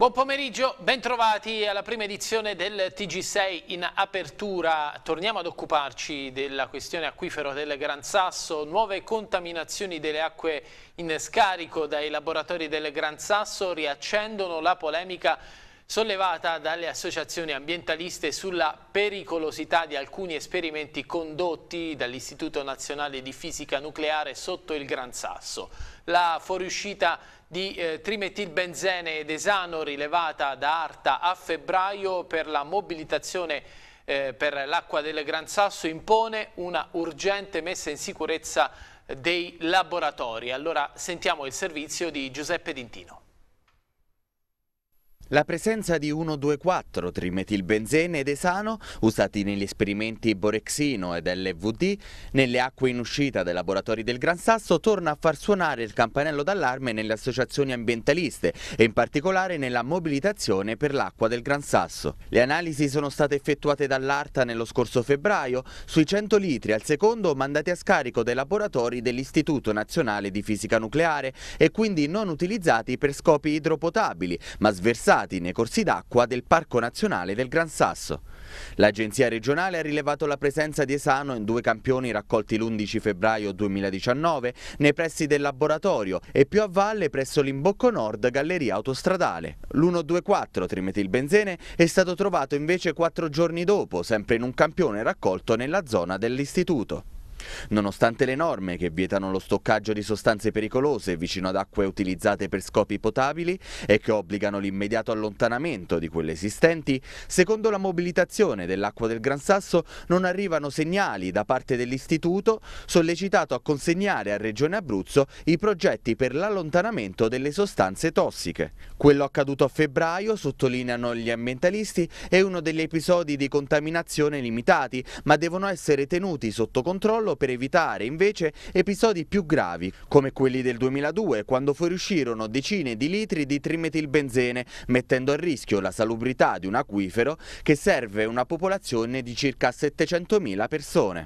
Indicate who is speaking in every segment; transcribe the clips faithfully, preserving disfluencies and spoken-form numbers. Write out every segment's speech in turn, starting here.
Speaker 1: Buon pomeriggio, bentrovati alla prima edizione del T G sei. In apertura torniamo ad occuparci della questione acquifero del Gran Sasso, nuove contaminazioni delle acque in scarico dai laboratori del Gran Sasso riaccendono la polemica sollevata dalle associazioni ambientaliste sulla pericolosità di alcuni esperimenti condotti dall'Istituto Nazionale di Fisica Nucleare sotto il Gran Sasso. La fuoriuscita di eh, trimetilbenzene ed esano rilevata da Arta a febbraio per la mobilitazione eh, per l'acqua del Gran Sasso impone una urgente messa in sicurezza dei laboratori. Allora sentiamo il servizio di Giuseppe D'Intino.
Speaker 2: La presenza di uno due quattro trimetilbenzene ed esano, usati negli esperimenti Borexino ed L V D, nelle acque in uscita dai laboratori del Gran Sasso torna a far suonare il campanello d'allarme nelle associazioni ambientaliste e in particolare nella mobilitazione per l'acqua del Gran Sasso. Le analisi sono state effettuate dall'Arta nello scorso febbraio sui cento litri al secondo mandati a scarico dai laboratori dell'Istituto Nazionale di Fisica Nucleare e quindi non utilizzati per scopi idropotabili, ma sversati nei corsi d'acqua del Parco Nazionale del Gran Sasso. L'Agenzia regionale ha rilevato la presenza di esano in due campioni raccolti l'undici febbraio duemiladiciannove nei pressi del laboratorio e più a valle presso l'Imbocco Nord galleria autostradale. L'uno due quattro trimetilbenzene è stato trovato invece quattro giorni dopo, sempre in un campione raccolto nella zona dell'istituto. Nonostante le norme che vietano lo stoccaggio di sostanze pericolose vicino ad acque utilizzate per scopi potabili e che obbligano l'immediato allontanamento di quelle esistenti, secondo la mobilitazione dell'acqua del Gran Sasso non arrivano segnali da parte dell'istituto sollecitato a consegnare a Regione Abruzzo i progetti per l'allontanamento delle sostanze tossiche. Quello accaduto a febbraio, sottolineano gli ambientalisti, è uno degli episodi di contaminazione limitati, ma devono essere tenuti sotto controllo per evitare invece episodi più gravi come quelli del duemiladue, quando fuoriuscirono decine di litri di trimetilbenzene, mettendo a rischio la salubrità di un acquifero che serve una popolazione di circa settecentomila persone.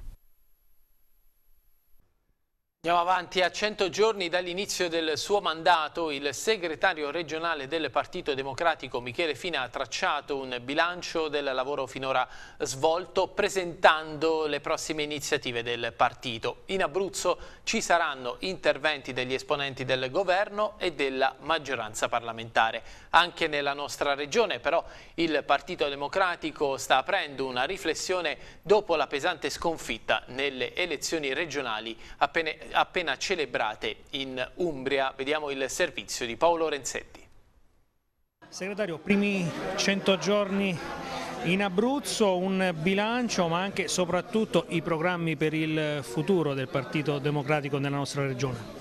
Speaker 1: Andiamo avanti. A cento giorni dall'inizio del suo mandato, il segretario regionale del Partito Democratico Michele Fina ha tracciato un bilancio del lavoro finora svolto, presentando le prossime iniziative del partito. In Abruzzo ci saranno interventi degli esponenti del governo e della maggioranza parlamentare. Anche nella nostra regione, però, il Partito Democratico sta aprendo una riflessione dopo la pesante sconfitta nelle elezioni regionali appena appena celebrate in Umbria. Vediamo il servizio di Paolo Renzetti.
Speaker 3: Segretario, primi cento giorni in Abruzzo, un bilancio ma anche e soprattutto i programmi per il futuro del Partito Democratico nella nostra regione.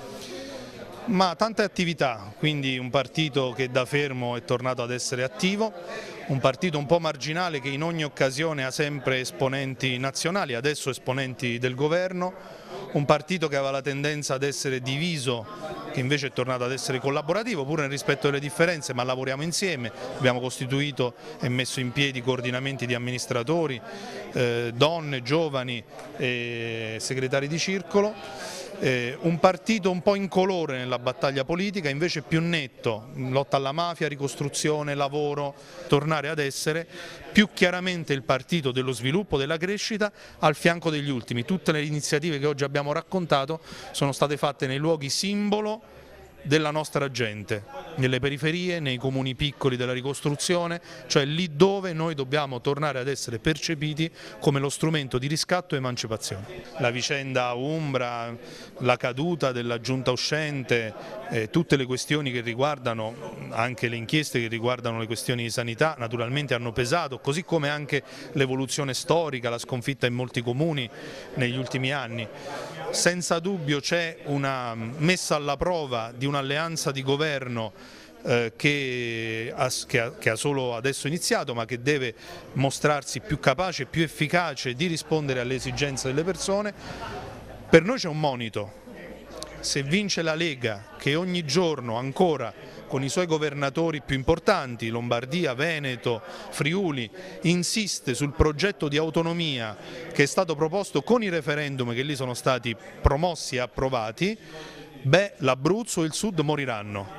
Speaker 4: Ma tante attività, quindi un partito che da fermo è tornato ad essere attivo, un partito un po' marginale che in ogni occasione ha sempre esponenti nazionali, adesso esponenti del governo, un partito che aveva la tendenza ad essere diviso, che invece è tornato ad essere collaborativo, pur nel rispetto delle differenze, ma lavoriamo insieme, abbiamo costituito e messo in piedi coordinamenti di amministratori, eh, donne, giovani e segretari di circolo. Eh, un partito un po' incolore nella battaglia politica, invece più netto, lotta alla mafia, ricostruzione, lavoro, tornare ad essere più chiaramente il partito dello sviluppo, della crescita, al fianco degli ultimi. Tutte le iniziative che oggi abbiamo raccontato sono state fatte nei luoghi simbolo della nostra gente, nelle periferie, nei comuni piccoli della ricostruzione, cioè lì dove noi dobbiamo tornare ad essere percepiti come lo strumento di riscatto e emancipazione. La vicenda Umbra, la caduta della giunta uscente, eh, tutte le questioni che riguardano, anche le inchieste che riguardano le questioni di sanità, naturalmente hanno pesato, così come anche l'evoluzione storica, la sconfitta in molti comuni negli ultimi anni. Senza dubbio c'è una messa alla prova di un'alleanza di governo eh, che, ha, che, ha, che ha solo adesso iniziato, ma che deve mostrarsi più capace e più efficace di rispondere alle esigenze delle persone. Per noi c'è un monito: se vince la Lega, che ogni giorno ancora con i suoi governatori più importanti, Lombardia, Veneto, Friuli, insiste sul progetto di autonomia che è stato proposto con i referendum che lì sono stati promossi e approvati, beh, l'Abruzzo e il Sud moriranno.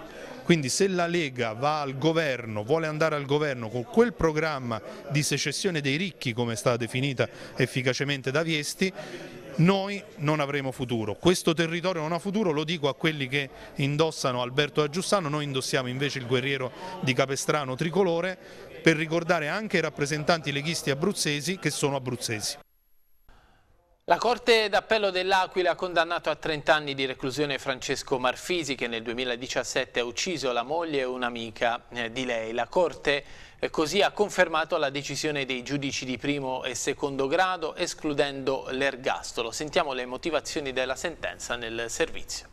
Speaker 4: Quindi se la Lega va al governo, vuole andare al governo con quel programma di secessione dei ricchi, come è stata definita efficacemente da Viesti, noi non avremo futuro. Questo territorio non ha futuro, lo dico a quelli che indossano Alberto da Giussano, noi indossiamo invece il guerriero di Capestrano tricolore per ricordare anche i rappresentanti leghisti abruzzesi che sono abruzzesi.
Speaker 1: La Corte d'Appello dell'Aquila ha condannato a trenta anni di reclusione Francesco Marfisi, che nel duemiladiciassette ha ucciso la moglie e un'amica di lei. La Corte eh, così ha confermato la decisione dei giudici di primo e secondo grado, escludendo l'ergastolo. Sentiamo le motivazioni della sentenza nel servizio.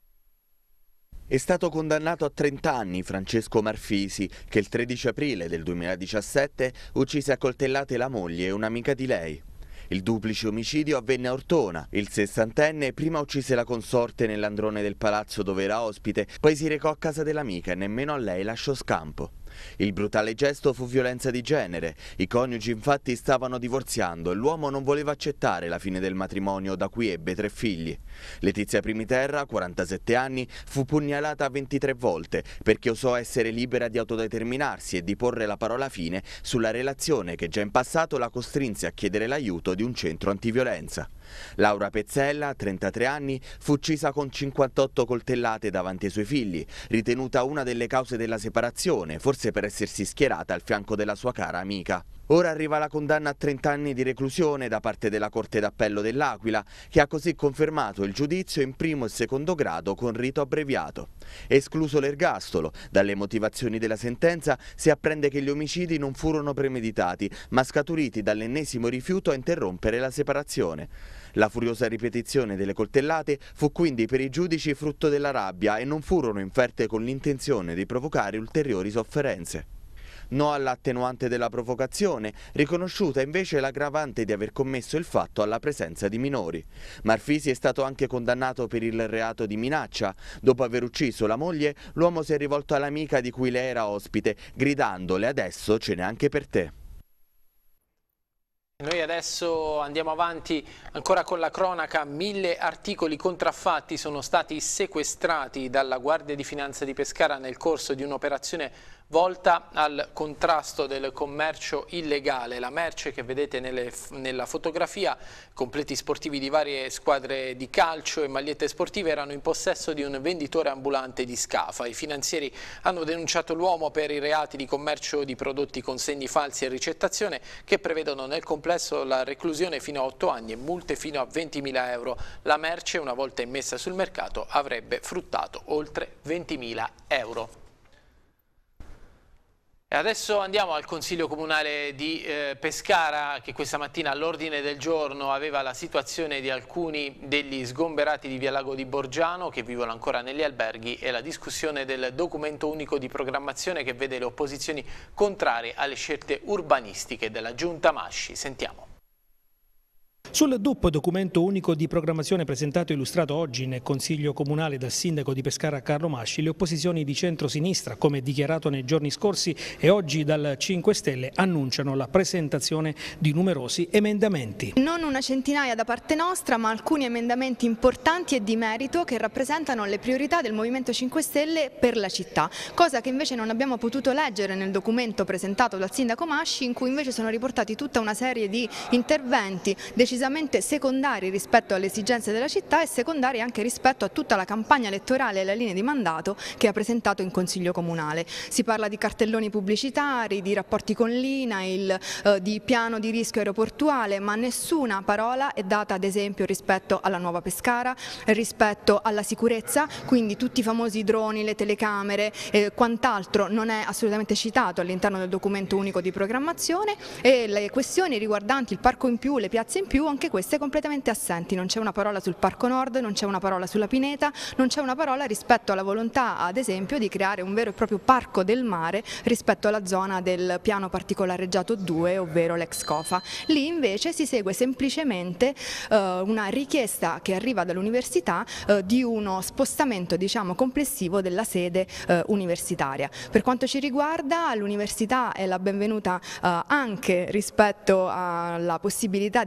Speaker 2: È stato condannato a trenta anni Francesco Marfisi, che il tredici aprile del duemiladiciassette uccise a coltellate la moglie e un'amica di lei. Il duplice omicidio avvenne a Ortona. Il sessantenne prima uccise la consorte nell'androne del palazzo dove era ospite, poi si recò a casa dell'amica e nemmeno a lei lasciò scampo. Il brutale gesto fu violenza di genere. I coniugi infatti stavano divorziando e l'uomo non voleva accettare la fine del matrimonio, da cui ebbe tre figli. Letizia Primiterra, quarantasette anni, fu pugnalata ventitré volte perché osò essere libera di autodeterminarsi e di porre la parola fine sulla relazione che già in passato la costrinse a chiedere l'aiuto di un centro antiviolenza. Laura Pezzella, trentatré anni, fu uccisa con cinquantotto coltellate davanti ai suoi figli, ritenuta una delle cause della separazione, forse per essersi schierata al fianco della sua cara amica. Ora arriva la condanna a trenta anni di reclusione da parte della Corte d'Appello dell'Aquila, che ha così confermato il giudizio in primo e secondo grado con rito abbreviato. Escluso l'ergastolo, dalle motivazioni della sentenza si apprende che gli omicidi non furono premeditati, ma scaturiti dall'ennesimo rifiuto a interrompere la separazione. La furiosa ripetizione delle coltellate fu quindi per i giudici frutto della rabbia e non furono inferte con l'intenzione di provocare ulteriori sofferenze. No all'attenuante della provocazione, riconosciuta invece l'aggravante di aver commesso il fatto alla presenza di minori. Marfisi è stato anche condannato per il reato di minaccia. Dopo aver ucciso la moglie, l'uomo si è rivolto all'amica di cui lei era ospite, gridandole: "Adesso ce n'è anche per te".
Speaker 1: Noi adesso andiamo avanti ancora con la cronaca. Mille articoli contraffatti sono stati sequestrati dalla Guardia di Finanza di Pescara nel corso di un'operazione volta al contrasto del commercio illegale. La merce che vedete nelle, nella fotografia, completi sportivi di varie squadre di calcio e magliette sportive, erano in possesso di un venditore ambulante di Scafa. I finanzieri hanno denunciato l'uomo per i reati di commercio di prodotti con segni falsi e ricettazione, che prevedono nel complesso la reclusione fino a otto anni e multe fino a ventimila euro. La merce, una volta immessa sul mercato, avrebbe fruttato oltre ventimila euro. E adesso andiamo al Consiglio Comunale di eh, Pescara, che questa mattina all'ordine del giorno aveva la situazione di alcuni degli sgomberati di Via Lago di Borgiano che vivono ancora negli alberghi e la discussione del documento unico di programmazione che vede le opposizioni contrarie alle scelte urbanistiche della Giunta Masci. Sentiamo.
Speaker 3: Sul D U P, documento unico di programmazione presentato e illustrato oggi nel Consiglio Comunale dal sindaco di Pescara Carlo Masci, le opposizioni di centro-sinistra, come dichiarato nei giorni scorsi e oggi dal cinque Stelle, annunciano la presentazione di numerosi emendamenti.
Speaker 5: Non una centinaia da parte nostra, ma alcuni emendamenti importanti e di merito che rappresentano le priorità del Movimento cinque Stelle per la città, cosa che invece non abbiamo potuto leggere nel documento presentato dal sindaco Masci, in cui invece sono riportati tutta una serie di interventi decisamente secondari rispetto alle esigenze della città e secondari anche rispetto a tutta la campagna elettorale e la linea di mandato che ha presentato in Consiglio Comunale. Si parla di cartelloni pubblicitari, di rapporti con l'I N A I L, eh, di piano di rischio aeroportuale, ma nessuna parola è data ad esempio rispetto alla nuova Pescara, rispetto alla sicurezza, quindi tutti i famosi droni, le telecamere, eh, quant'altro non è assolutamente citato all'interno del documento unico di programmazione, e le questioni riguardanti il parco in più, le piazze in più, anche queste completamente assenti. Non c'è una parola sul Parco Nord, non c'è una parola sulla Pineta, non c'è una parola rispetto alla volontà ad esempio di creare un vero e proprio parco del mare rispetto alla zona del piano particolareggiato due, ovvero l'ex Cofa. Lì invece si segue semplicemente eh, una richiesta che arriva dall'università eh, di uno spostamento, diciamo, complessivo della sede eh, universitaria. Per quanto ci riguarda, l'università è la benvenuta eh, anche rispetto alla possibilità di creare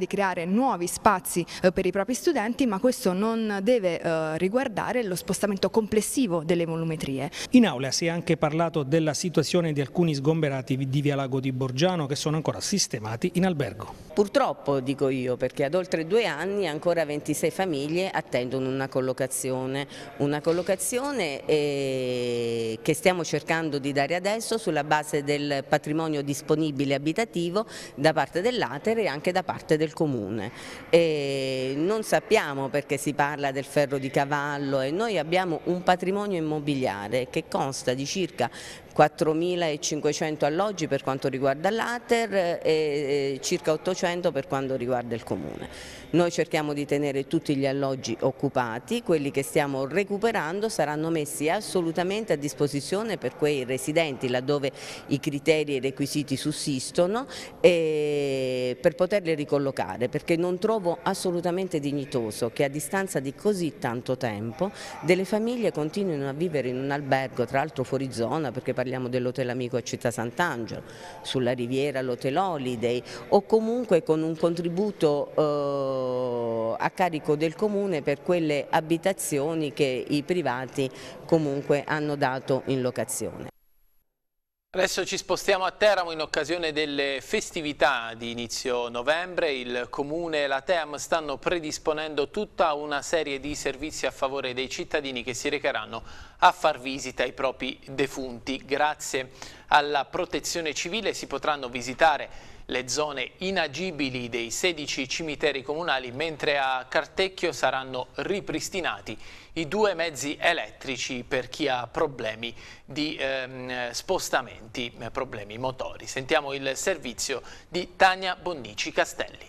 Speaker 5: nuovi spazi eh, per i propri studenti, ma questo non deve eh, riguardare lo spostamento complessivo delle volumetrie.
Speaker 3: In aula si è anche parlato della situazione di alcuni sgomberati di via Lago di Borgiano che sono ancora sistemati in albergo.
Speaker 6: Purtroppo, dico io, perché ad oltre due anni ancora ventisei famiglie attendono una collocazione, una collocazione eh, che stiamo cercando di dare adesso sulla base del patrimonio disponibile abitativo da parte dell'Ater e anche da parte del Comune. E non sappiamo perché si parla del ferro di cavallo e noi abbiamo un patrimonio immobiliare che consta di circa quattromilacinquecento alloggi per quanto riguarda l'Ater e circa ottocento per quanto riguarda il Comune. Noi cerchiamo di tenere tutti gli alloggi occupati, quelli che stiamo recuperando saranno messi assolutamente a disposizione per quei residenti laddove i criteri e i requisiti sussistono e per poterli ricollocare, perché non trovo assolutamente dignitoso che a distanza di così tanto tempo delle famiglie continuino a vivere in un albergo, tra l'altro fuori zona, perché parliamo dell'Hotel Amico a Città Sant'Angelo, sulla riviera l'Hotel Holiday o comunque con un contributo eh, a carico del Comune per quelle abitazioni che i privati comunque hanno dato in locazione.
Speaker 1: Adesso ci spostiamo a Teramo in occasione delle festività di inizio novembre. Il Comune e la TEAM stanno predisponendo tutta una serie di servizi a favore dei cittadini che si recheranno a far visita ai propri defunti. Grazie alla Protezione Civile si potranno visitare le zone inagibili dei sedici cimiteri comunali, mentre a Cartecchio saranno ripristinati i due mezzi elettrici per chi ha problemi di ehm, spostamenti, problemi motori. Sentiamo il servizio di Tania Bonnici Castelli.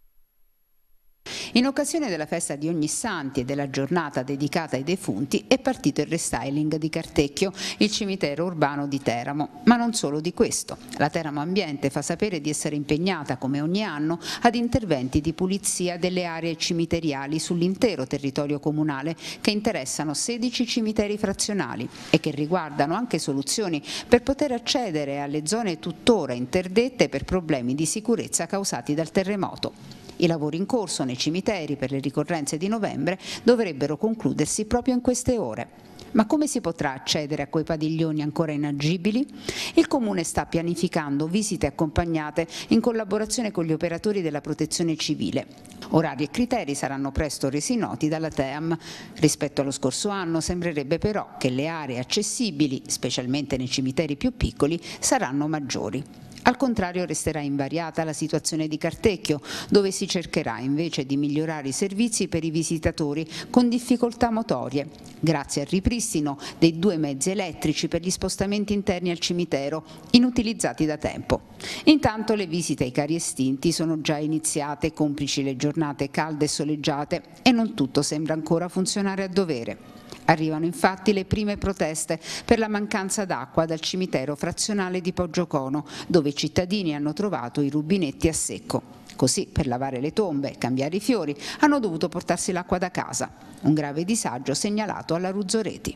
Speaker 7: In occasione della festa di Ognissanti e della giornata dedicata ai defunti è partito il restyling di Cartecchio, il cimitero urbano di Teramo. Ma non solo di questo. La Teramo Ambiente fa sapere di essere impegnata, come ogni anno, ad interventi di pulizia delle aree cimiteriali sull'intero territorio comunale che interessano sedici cimiteri frazionali e che riguardano anche soluzioni per poter accedere alle zone tuttora interdette per problemi di sicurezza causati dal terremoto. I lavori in corso nei cimiteri per le ricorrenze di novembre dovrebbero concludersi proprio in queste ore. Ma come si potrà accedere a quei padiglioni ancora inagibili? Il Comune sta pianificando visite accompagnate in collaborazione con gli operatori della Protezione Civile. Orari e criteri saranno presto resi noti dalla TEAM. Rispetto allo scorso anno sembrerebbe però che le aree accessibili, specialmente nei cimiteri più piccoli, saranno maggiori. Al contrario resterà invariata la situazione di Cartecchio, dove si cercherà invece di migliorare i servizi per i visitatori con difficoltà motorie, grazie al ripristino dei due mezzi elettrici per gli spostamenti interni al cimitero, inutilizzati da tempo. Intanto le visite ai cari estinti sono già iniziate, complici le giornate calde e soleggiate, e non tutto sembra ancora funzionare a dovere. Arrivano infatti le prime proteste per la mancanza d'acqua dal cimitero frazionale di Poggiocono, dove i cittadini hanno trovato i rubinetti a secco. Così, per lavare le tombe e cambiare i fiori, hanno dovuto portarsi l'acqua da casa. Un grave disagio segnalato alla Ruzzoreti.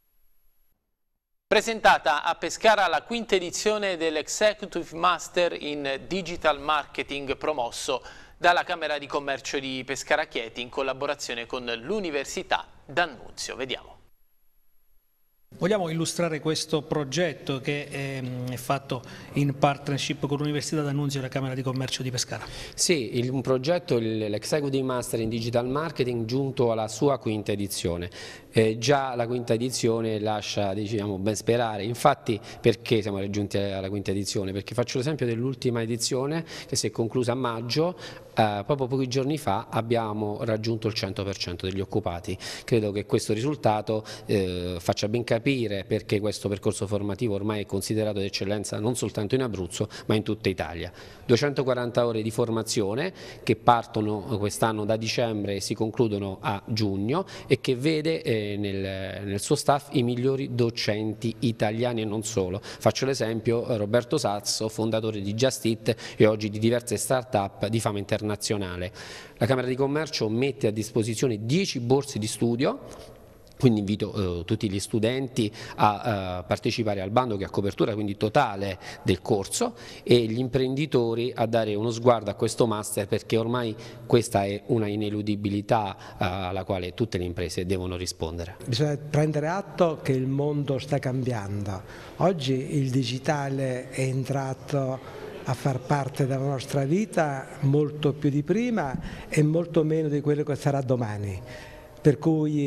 Speaker 1: Presentata a Pescara la quinta edizione dell'Executive Master in Digital Marketing promosso dalla Camera di Commercio di Pescara Chieti in collaborazione con l'Università D'Annunzio. Vediamo.
Speaker 3: Vogliamo illustrare questo progetto che è fatto in partnership con l'Università D'Annunzio e la Camera di Commercio di Pescara.
Speaker 8: Sì, il, un progetto, l'Executive Master in Digital Marketing, giunto alla sua quinta edizione. Eh, già la quinta edizione lascia, diciamo, ben sperare. Infatti, perché siamo raggiunti alla quinta edizione? Perché faccio l'esempio dell'ultima edizione che si è conclusa a maggio. Eh, proprio pochi giorni fa abbiamo raggiunto il cento per cento degli occupati. Credo che questo risultato eh, faccia ben capire perché questo percorso formativo ormai è considerato d'eccellenza non soltanto in Abruzzo ma in tutta Italia. duecentoquaranta ore di formazione che partono quest'anno da dicembre e si concludono a giugno e che vede eh, nel, nel suo staff i migliori docenti italiani e non solo. Faccio l'esempio Roberto Sazzo, fondatore di Just Eat e oggi di diverse start-up di fama internazionale. La Camera di Commercio mette a disposizione dieci borse di studio Quindi invito eh, tutti gli studenti a eh, partecipare al bando che ha copertura quindi totale del corso e gli imprenditori a dare uno sguardo a questo master, perché ormai questa è una ineludibilità eh, alla quale tutte le imprese devono rispondere.
Speaker 9: Bisogna prendere atto che il mondo sta cambiando. Oggi il digitale è entrato a far parte della nostra vita molto più di prima e molto meno di quello che sarà domani. Per cui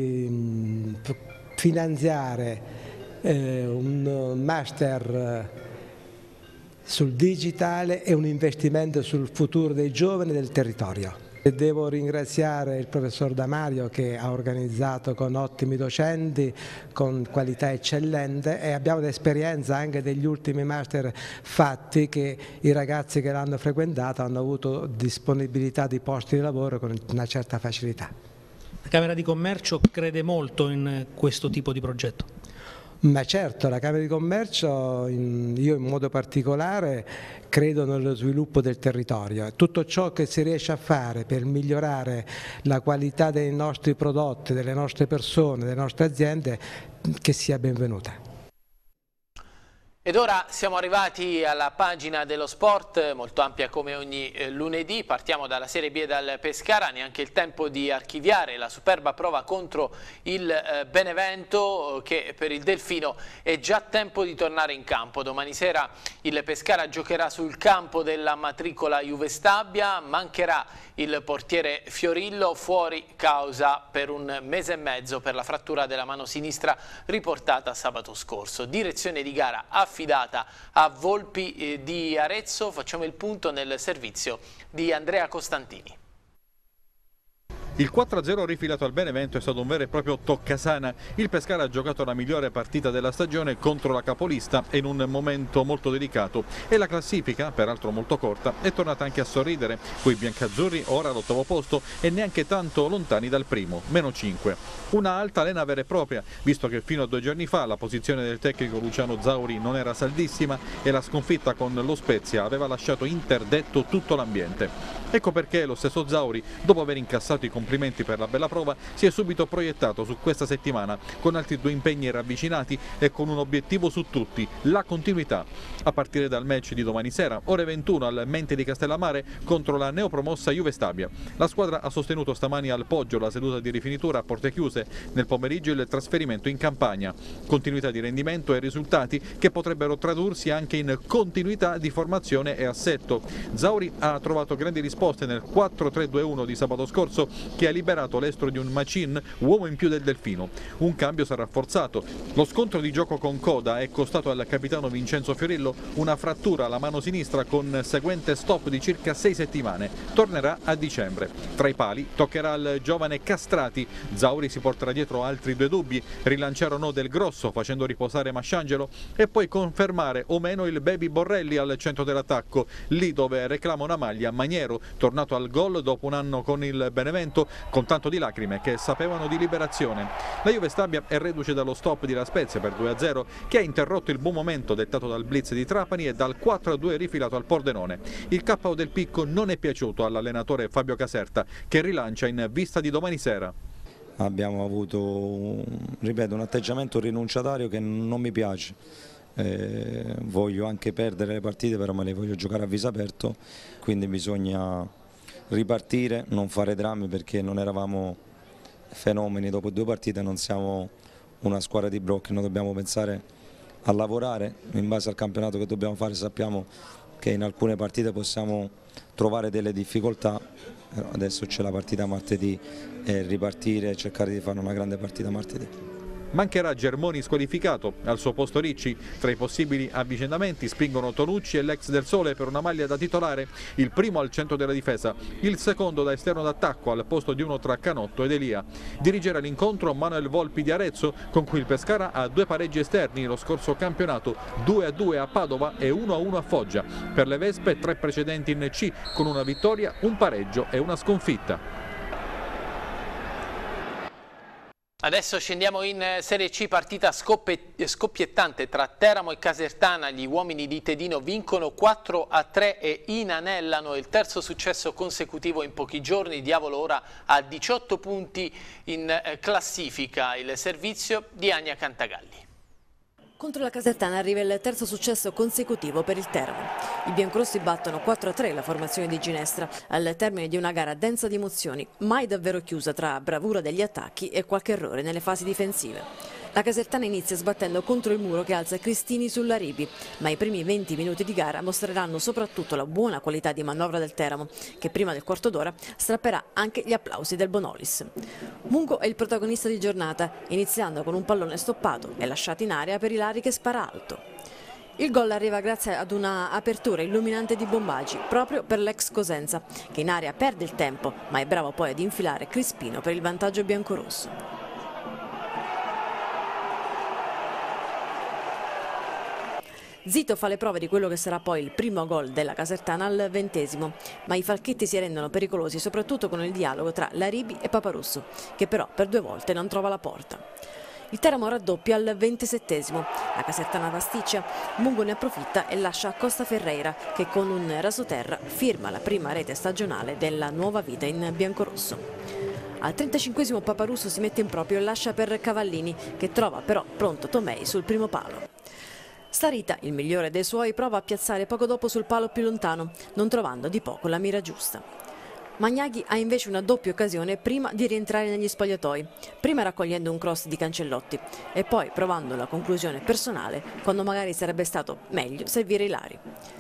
Speaker 9: eh, finanziare eh, un master sul digitale è un investimento sul futuro dei giovani e del territorio. E devo ringraziare il professor Damario che ha organizzato con ottimi docenti, con qualità eccellente, e abbiamo l'esperienza anche degli ultimi master fatti che i ragazzi che l'hanno frequentato hanno avuto disponibilità di posti di lavoro con una certa facilità.
Speaker 3: La Camera di Commercio crede molto in questo tipo di progetto?
Speaker 9: Ma certo, la Camera di Commercio, io in modo particolare, credo nello sviluppo del territorio. Tutto ciò che si riesce a fare per migliorare la qualità dei nostri prodotti, delle nostre persone, delle nostre aziende, che sia benvenuta.
Speaker 1: Ed ora siamo arrivati alla pagina dello sport, molto ampia come ogni eh, lunedì. Partiamo dalla Serie B e dal Pescara, neanche il tempo di archiviare la superba prova contro il eh, Benevento, che per il Delfino è già tempo di tornare in campo. Domani sera il Pescara giocherà sul campo della matricola Juve Stabia, mancherà il portiere Fiorillo, fuori causa per un mese e mezzo per la frattura della mano sinistra riportata sabato scorso. Direzione di gara affidata a Volpi eh, di Arezzo. Facciamo il punto nel servizio di Andrea Costantini.
Speaker 10: Il quattro a zero rifilato al Benevento è stato un vero e proprio toccasana. Il Pescara ha giocato la migliore partita della stagione contro la capolista in un momento molto delicato e la classifica, peraltro molto corta, è tornata anche a sorridere. Coi biancazzurri ora all'ottavo posto e neanche tanto lontani dal primo, meno cinque. Una altalena vera e propria, visto che fino a due giorni fa la posizione del tecnico Luciano Zauri non era saldissima e la sconfitta con lo Spezia aveva lasciato interdetto tutto l'ambiente. Ecco perché lo stesso Zauri, dopo aver incassato i complimenti per la bella prova, si è subito proiettato su questa settimana con altri due impegni ravvicinati e con un obiettivo su tutti, la continuità. A partire dal match di domani sera, ore ventuno al Mente di Castellammare contro la neopromossa Juve Stabia. La squadra ha sostenuto stamani al Poggio la seduta di rifinitura a porte chiuse, nel pomeriggio il trasferimento in Campania. Continuità di rendimento e risultati che potrebbero tradursi anche in continuità di formazione e assetto. Zauri ha trovato grandi risposte nel quattro tre due uno di sabato scorso, che ha liberato l'estro di un Macin, uomo in più del Delfino. Un cambio sarà rafforzato. Lo scontro di gioco con coda è costato al capitano Vincenzo Fiorillo una frattura alla mano sinistra con seguente stop di circa sei settimane. Tornerà a dicembre. Tra i pali toccherà al giovane Castrati. Zauri si porterà dietro altri due dubbi: rilanciare o no Del Grosso facendo riposare Masciangelo e poi confermare o meno il Baby Borrelli al centro dell'attacco, lì dove reclama una maglia Maniero, tornato al gol dopo un anno con il Benevento, con tanto di lacrime che sapevano di liberazione. La Juve Stabia è reduce dallo stop di La Spezia per due a zero, che ha interrotto il buon momento dettato dal blitz di Trapani e dal quattro a due rifilato al Pordenone. Il K O del Picco non è piaciuto all'allenatore Fabio Caserta, che rilancia in vista di domani sera.
Speaker 11: Abbiamo avuto, ripeto, un atteggiamento rinunciatario che non mi piace. Eh, voglio anche perdere le partite, però me le voglio giocare a viso aperto, quindi bisogna ripartire, non fare drammi, perché non eravamo fenomeni dopo due partite, non siamo una squadra di brocchi, noi dobbiamo pensare a lavorare in base al campionato che dobbiamo fare. Sappiamo che in alcune partite possiamo trovare delle difficoltà, però adesso c'è la partita martedì e ripartire e cercare di fare una grande partita martedì.
Speaker 10: Mancherà Germoni squalificato, al suo posto Ricci. Tra i possibili avvicendamenti spingono Tonucci e l'ex del Sole per una maglia da titolare, il primo al centro della difesa, il secondo da esterno d'attacco al posto di uno tra Canotto ed Elia. Dirigerà l'incontro Manuel Volpi di Arezzo, con cui il Pescara ha due pareggi esterni lo scorso campionato, due a due a Padova e uno a uno a Foggia. Per le Vespe tre precedenti in C, con una vittoria, un pareggio e una sconfitta.
Speaker 1: Adesso scendiamo in Serie C, partita scoppiettante tra Teramo e Casertana. Gli uomini di Tedino vincono quattro a tre e inanellano il terzo successo consecutivo in pochi giorni. Diavolo ora ha diciotto punti in classifica. Il servizio di Ania Cantagalli.
Speaker 12: Contro la Casertana arriva il terzo successo consecutivo per il Teramo. I biancorossi battono quattro a tre la formazione di Ginestra al termine di una gara densa di emozioni, mai davvero chiusa tra bravura degli attacchi e qualche errore nelle fasi difensive. La Casertana inizia sbattendo contro il muro che alza Cristini sulla Ribi, ma i primi venti minuti di gara mostreranno soprattutto la buona qualità di manovra del Teramo, che prima del quarto d'ora strapperà anche gli applausi del Bonolis. Mungo è il protagonista di giornata, iniziando con un pallone stoppato e lasciato in area per Ilari che spara alto. Il gol arriva grazie ad una apertura illuminante di Bombagi, proprio per l'ex Cosenza, che in area perde il tempo, ma è bravo poi ad infilare Crispino per il vantaggio biancorosso. Zito fa le prove di quello che sarà poi il primo gol della Casertana al ventesimo, ma i falchetti si rendono pericolosi soprattutto con il dialogo tra Laribi e Paparusso, che però per due volte non trova la porta. Il Teramo raddoppia al ventisettesimo, la Casertana pasticcia, Mungo ne approfitta e lascia a Costa Ferreira, che con un rasoterra firma la prima rete stagionale della nuova vita in biancorosso. Al trentacinquesimo Paparusso si mette in proprio e lascia per Cavallini, che trova però pronto Tomei sul primo palo. Starita, il migliore dei suoi, prova a piazzare poco dopo sul palo più lontano, non trovando di poco la mira giusta. Magnaghi ha invece una doppia occasione prima di rientrare negli spogliatoi, prima raccogliendo un cross di Cancellotti e poi provando la conclusione personale quando magari sarebbe stato meglio servire Ilari.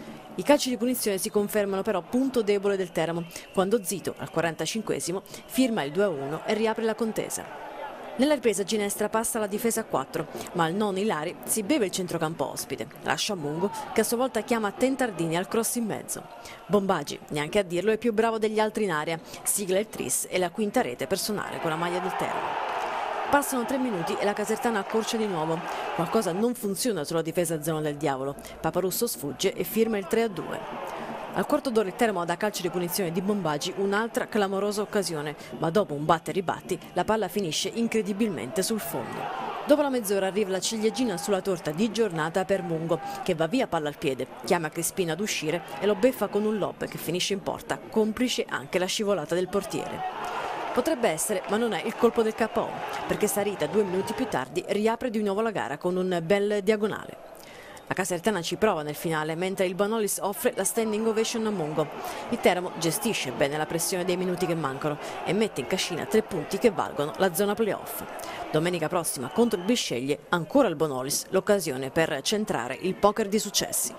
Speaker 12: I calci di punizione si confermano però punto debole del Teramo, quando Zito, al quarantacinquesimo, firma il due a uno e riapre la contesa. Nella ripresa Ginestra passa la difesa a quattro, ma il non Ilari si beve il centrocampo ospite, lascia Mungo che a sua volta chiama Tentardini al cross in mezzo. Bombagi, neanche a dirlo, è più bravo degli altri in area, sigla il tris e la quinta rete personale con la maglia del Teramo. Passano tre minuti e la Casertana accorcia di nuovo. Qualcosa non funziona sulla difesa a zona del diavolo. Paparusso sfugge e firma il tre a due. Al quarto d'ora il Teramo ha da calcio di punizione di Bombagi un'altra clamorosa occasione, ma dopo un batte e ribatti la palla finisce incredibilmente sul fondo. Dopo la mezz'ora arriva la ciliegina sulla torta di giornata per Mungo, che va via palla al piede, chiama Crispino ad uscire e lo beffa con un lob che finisce in porta, complice anche la scivolata del portiere. Potrebbe essere, ma non è il colpo del K O, perché Starita due minuti più tardi riapre di nuovo la gara con un bel diagonale. La Casertana ci prova nel finale, mentre il Bonolis offre la standing ovation a Mungo. Il Teramo gestisce bene la pressione dei minuti che mancano e mette in cascina tre punti che valgono la zona playoff. Domenica prossima contro il Bisceglie, ancora il Bonolis, l'occasione per centrare il poker di successi.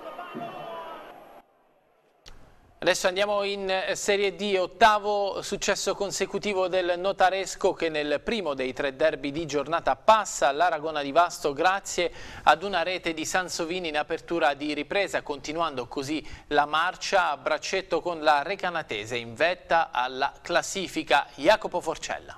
Speaker 1: Adesso andiamo in Serie D, ottavo successo consecutivo del Notaresco che nel primo dei tre derby di giornata passa all'Aragona di Vasto grazie ad una rete di Sansovini in apertura di ripresa, continuando così la marcia a braccetto con la Recanatese in vetta alla classifica. Jacopo Forcella.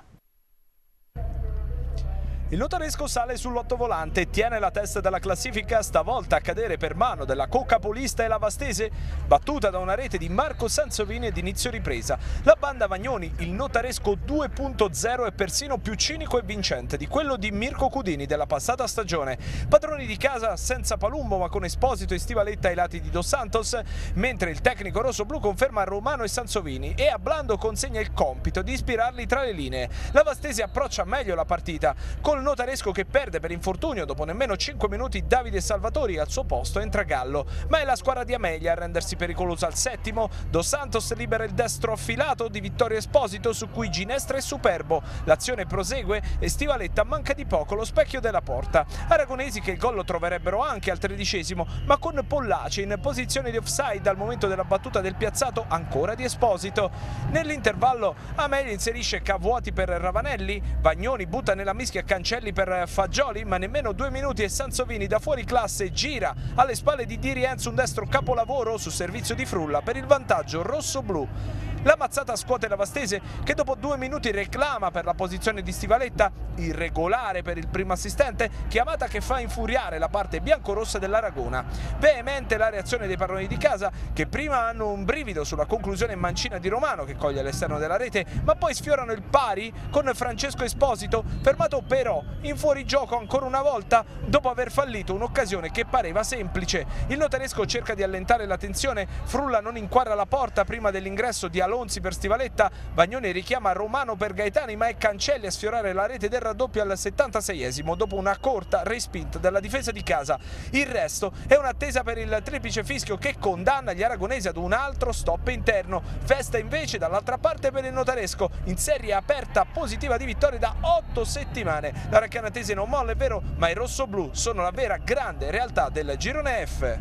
Speaker 13: Il Notaresco sale sull'ottovolante e tiene la testa della classifica, stavolta a cadere per mano della co-capolista e la Vastese, battuta da una rete di Marco Sansovini ed inizio ripresa. La banda Vagnoni, il Notaresco due punto zero è persino più cinico e vincente di quello di Mirko Cudini della passata stagione. Padroni di casa senza Palumbo ma con Esposito e Stivaletta ai lati di Dos Santos, mentre il tecnico rossoblu conferma Romano e Sansovini e a Blando consegna il compito di ispirarli tra le linee. La Vastese approccia meglio la partita, con il Notaresco che perde per infortunio dopo nemmeno cinque minuti. Davide Salvatori al suo posto entra Gallo, ma è la squadra di Amelia a rendersi pericolosa al settimo. Dos Santos libera il destro affilato di Vittorio Esposito su cui Ginestra è superbo, l'azione prosegue e Stivaletta manca di poco lo specchio della porta. Aragonesi che il gol lo troverebbero anche al tredicesimo, ma con Pollace in posizione di offside al momento della battuta del piazzato ancora di Esposito. Nell'intervallo Amelia inserisce Cavuoti per Ravanelli, Vagnoni butta nella mischia Cancelli per Fagioli, ma nemmeno due minuti e Sansovini da fuori classe gira alle spalle di Di Rienzo un destro capolavoro su servizio di Frulla per il vantaggio rosso-blu. La mazzata scuote la Vastese, che dopo due minuti reclama per la posizione di Stivaletta, irregolare per il primo assistente, chiamata che fa infuriare la parte biancorossa dell'Aragona. Veemente la reazione dei padroni di casa, che prima hanno un brivido sulla conclusione mancina di Romano che coglie all'esterno della rete, ma poi sfiorano il pari con Francesco Esposito, fermato però in fuorigioco ancora una volta dopo aver fallito un'occasione che pareva semplice. Il notaresco cerca di allentare la tensione, Frulla non inquadra la porta prima dell'ingresso di Alonzi per Stivaletta, Bagnoni richiama Romano per Gaetani, ma è Cancelli a sfiorare la rete del raddoppio al settantaseiesimo dopo una corta respinta dalla difesa di casa. Il resto è un'attesa per il triplice fischio che condanna gli aragonesi ad un altro stop interno. Festa invece dall'altra parte per il notaresco, in serie aperta positiva di vittorie da otto settimane. La raccanatese non molla, è vero, ma i rossoblù sono la vera grande realtà del girone F.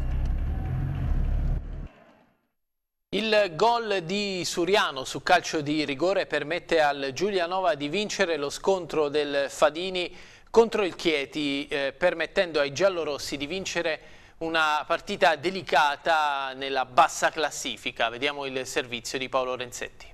Speaker 1: Il gol di Suriano su calcio di rigore permette al Giulianova di vincere lo scontro del Fadini contro il Chieti, eh, permettendo ai giallorossi di vincere una partita delicata nella bassa classifica. Vediamo il servizio di Paolo Renzetti.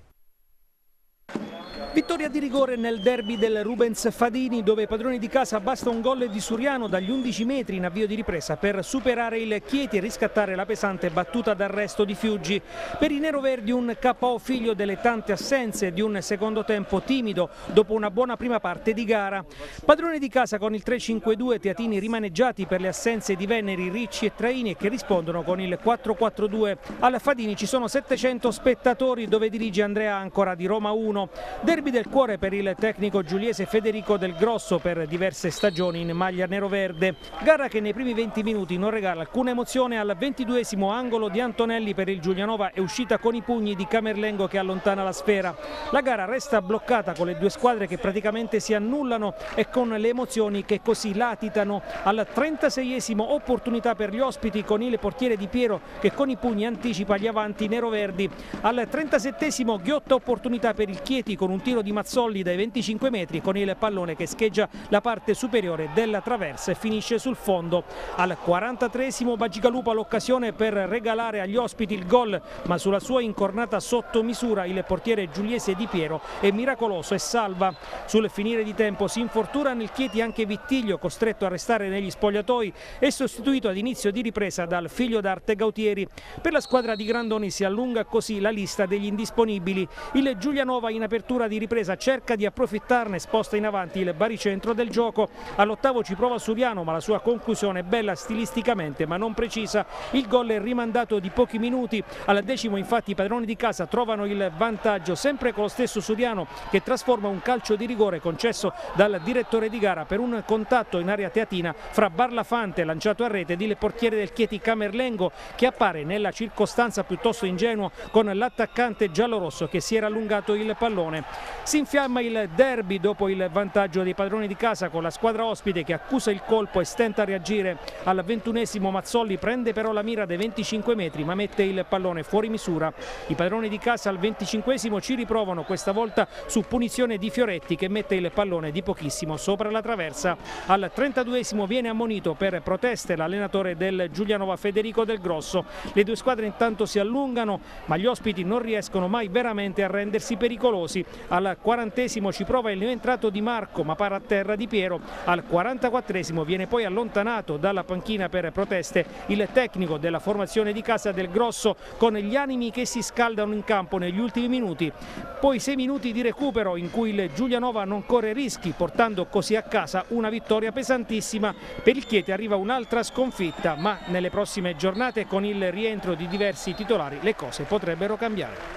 Speaker 3: Vittoria di rigore nel derby del Rubens Fadini, dove ai padroni di casa basta un gol di Suriano dagli undici metri in avvio di ripresa per superare il Chieti e riscattare la pesante battuta d'arresto di Fiuggi. Per i neroverdi un K O figlio delle tante assenze di un secondo tempo timido dopo una buona prima parte di gara. Padroni di casa con il tre cinque due, teatini rimaneggiati per le assenze di Veneri, Ricci e Traini, che rispondono con il quattro quattro due. Al Fadini ci sono settecento spettatori, dove dirige Andrea Ancora di Roma uno. Derby del cuore per il tecnico giuliese Federico Del Grosso per diverse stagioni in maglia neroverde. Gara che nei primi venti minuti non regala alcuna emozione. Al ventiduesimo angolo di Antonelli per il Giulianova è uscita con i pugni di Camerlengo che allontana la sfera. La gara resta bloccata con le due squadre che praticamente si annullano e con le emozioni che così latitano. Al trentaseiesimo opportunità per gli ospiti con il portiere Di Piero che con i pugni anticipa gli avanti neroverdi. Al trentasettesimo ghiotta opportunità per il Chieti con un tiro di Mazzolli dai venticinque metri con il pallone che scheggia la parte superiore della traversa e finisce sul fondo. Al quarantatreesimo Bagigalupa l'occasione per regalare agli ospiti il gol, ma sulla sua incornata sotto misura il portiere giuliese Di Piero è miracoloso e salva. Sul finire di tempo si infortuna nel Chieti anche Vittiglio, costretto a restare negli spogliatoi e sostituito ad inizio di ripresa dal figlio d'arte Gautieri. Per la squadra di Grandoni si allunga così la lista degli indisponibili. Il Giulianova in apertura di ripresa cerca di approfittarne, sposta in avanti il baricentro del gioco. All'ottavo ci prova Suriano, ma la sua conclusione è bella stilisticamente ma non precisa. Il gol è rimandato di pochi minuti. Al decimo infatti i padroni di casa trovano il vantaggio, sempre con lo stesso Suriano che trasforma un calcio di rigore concesso dal direttore di gara per un contatto in area teatina fra Barlafante, lanciato a rete, ed il portiere del Chieti Camerlengo, che appare nella circostanza piuttosto ingenuo con l'attaccante giallorosso che si era allungato il pallone. Si infiamma il derby dopo il vantaggio dei padroni di casa con la squadra ospite che accusa il colpo e stenta a reagire. Al ventunesimo Mazzolli prende però la mira dai venticinque metri ma mette il pallone fuori misura. I padroni di casa al venticinquesimo ci riprovano, questa volta su punizione di Fioretti che mette il pallone di pochissimo sopra la traversa. Al trentaduesimo viene ammonito per proteste l'allenatore del Giulianova Federico Del Grosso. Le due squadre intanto si allungano ma gli ospiti non riescono mai veramente a rendersi pericolosi. Al quarantesimo ci prova il entrato Di Marco ma para a terra Di Piero. Al quarantaquattresimo viene poi allontanato dalla panchina per proteste il tecnico della formazione di casa Del Grosso, con gli animi che si scaldano in campo negli ultimi minuti. Poi sei minuti di recupero in cui il Giulianova non corre rischi, portando così a casa una vittoria pesantissima. Per il Chieti arriva un'altra sconfitta, ma nelle prossime giornate con il rientro di diversi titolari le cose potrebbero cambiare.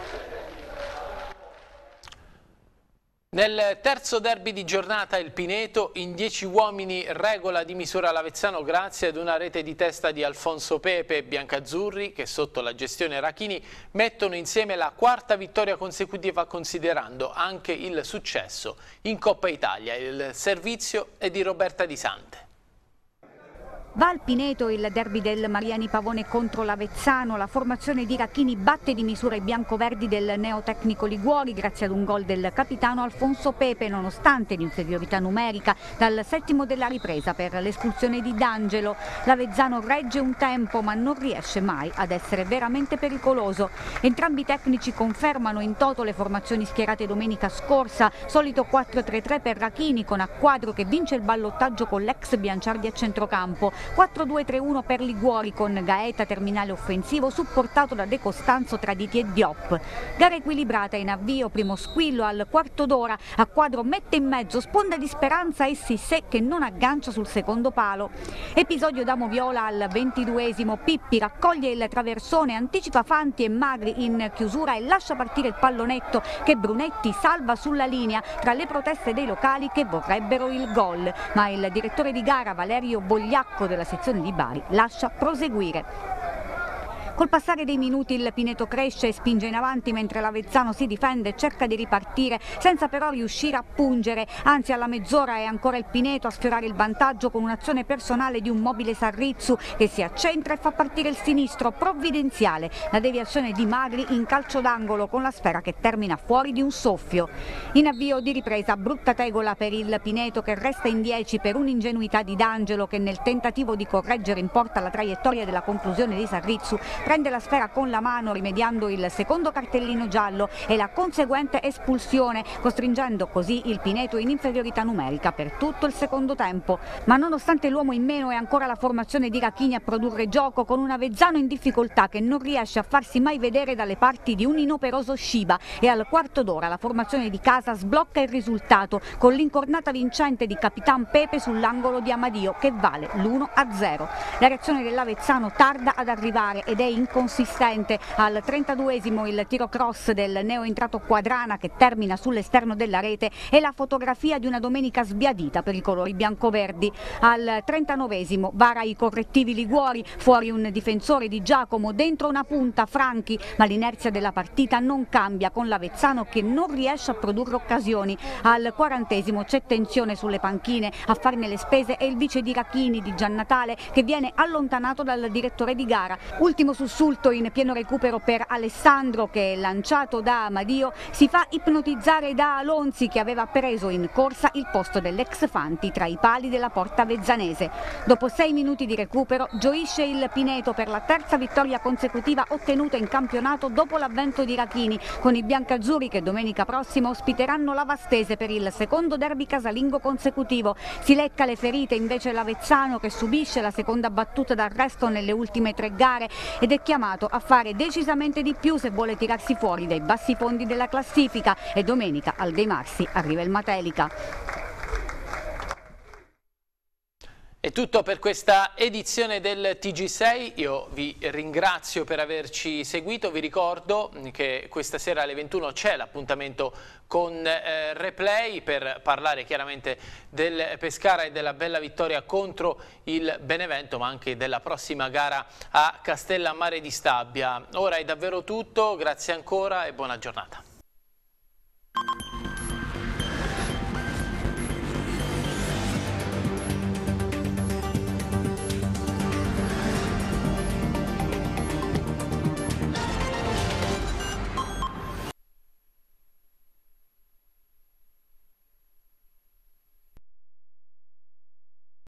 Speaker 1: Nel terzo derby di giornata il Pineto in dieci uomini regola di misura l'Avezzano grazie ad una rete di testa di Alfonso Pepe. Biancazzurri, che sotto la gestione Rachini mettono insieme la quarta vittoria consecutiva, considerando anche il successo in Coppa Italia. Il servizio è di Roberta Di Sante.
Speaker 14: Va al Pineto il derby del Mariani Pavone contro l'Avezzano, la formazione di Racchini batte di misura i biancoverdi del neotecnico Liguori grazie ad un gol del capitano Alfonso Pepe nonostante l'inferiorità numerica dal settimo della ripresa per l'espulsione di D'Angelo. L'Avezzano regge un tempo ma non riesce mai ad essere veramente pericoloso. Entrambi i tecnici confermano in toto le formazioni schierate domenica scorsa, solito quattro tre tre per Racchini con Acquadro che vince il ballottaggio con l'ex Bianciardi a centrocampo, quattro due tre uno per Liguori con Gaeta terminale offensivo supportato da De Costanzo, Traditi e Diop. Gara equilibrata in avvio, primo squillo al quarto d'ora, Acquadro mette in mezzo, sponda di Speranza e Sissé che non aggancia sul secondo palo. Episodio da Moviola al ventiduesimo, Pippi raccoglie il traversone, anticipa Fanti e Magri in chiusura e lascia partire il pallonetto che Brunetti salva sulla linea tra le proteste dei locali che vorrebbero il gol, ma il direttore di gara Valerio Bogliacco della sezione di Bari lascia proseguire. Col passare dei minuti il Pineto cresce e spinge in avanti mentre l'Avezzano si difende e cerca di ripartire senza però riuscire a pungere, anzi alla mezz'ora è ancora il Pineto a sfiorare il vantaggio con un'azione personale di un mobile Sarrizzu che si accentra e fa partire il sinistro provvidenziale, la deviazione di Magri in calcio d'angolo con la sfera che termina fuori di un soffio. In avvio di ripresa brutta tegola per il Pineto che resta in dieci per un'ingenuità di D'Angelo che nel tentativo di correggere in porta la traiettoria della conclusione di Sarrizzu prende la sfera con la mano rimediando il secondo cartellino giallo e la conseguente espulsione, costringendo così il Pineto in inferiorità numerica per tutto il secondo tempo. Ma nonostante l'uomo in meno è ancora la formazione di Racchini a produrre gioco con un Avezzano in difficoltà che non riesce a farsi mai vedere dalle parti di un inoperoso Sciba e al quarto d'ora la formazione di casa sblocca il risultato con l'incornata vincente di Capitan Pepe sull'angolo di Amadio che vale l'uno a zero. La reazione dell'Avezzano tarda ad arrivare ed è inconsistente. Al trentaduesimo il tiro cross del neoentrato Quadrana che termina sull'esterno della rete e la fotografia di una domenica sbiadita per i colori biancoverdi. Al trentanovesimo vara i correttivi Liguori, fuori un difensore di Giacomo, dentro una punta Franchi, ma l'inerzia della partita non cambia con l'Avezzano che non riesce a produrre occasioni. Al quarantesimo c'è tensione sulle panchine, a farne le spese è il vice di Racchini di Giannatale che viene allontanato dal direttore di gara. Ultimo sussulto in pieno recupero per Alessandro che, lanciato da Amadio, si fa ipnotizzare da Alonzi che aveva preso in corsa il posto dell'ex Fanti tra i pali della porta avezzanese. Dopo sei minuti di recupero gioisce il Pineto per la terza vittoria consecutiva ottenuta in campionato dopo l'avvento di Racchini, con i biancazzurri che domenica prossima ospiteranno la Vastese per il secondo derby casalingo consecutivo. Si lecca le ferite invece l'Avezzano che subisce la seconda battuta d'arresto nelle ultime tre gare ed è chiamato a fare decisamente di più se vuole tirarsi fuori dai bassi fondi della classifica e domenica al Dei Marsi arriva il Matelica.
Speaker 1: È tutto per questa edizione del T G sei, io vi ringrazio per averci seguito, vi ricordo che questa sera alle ventuno c'è l'appuntamento con eh, Replay per parlare chiaramente del Pescara e della bella vittoria contro il Benevento, ma anche della prossima gara a Castellammare di Stabia. Ora è davvero tutto, grazie ancora e buona giornata.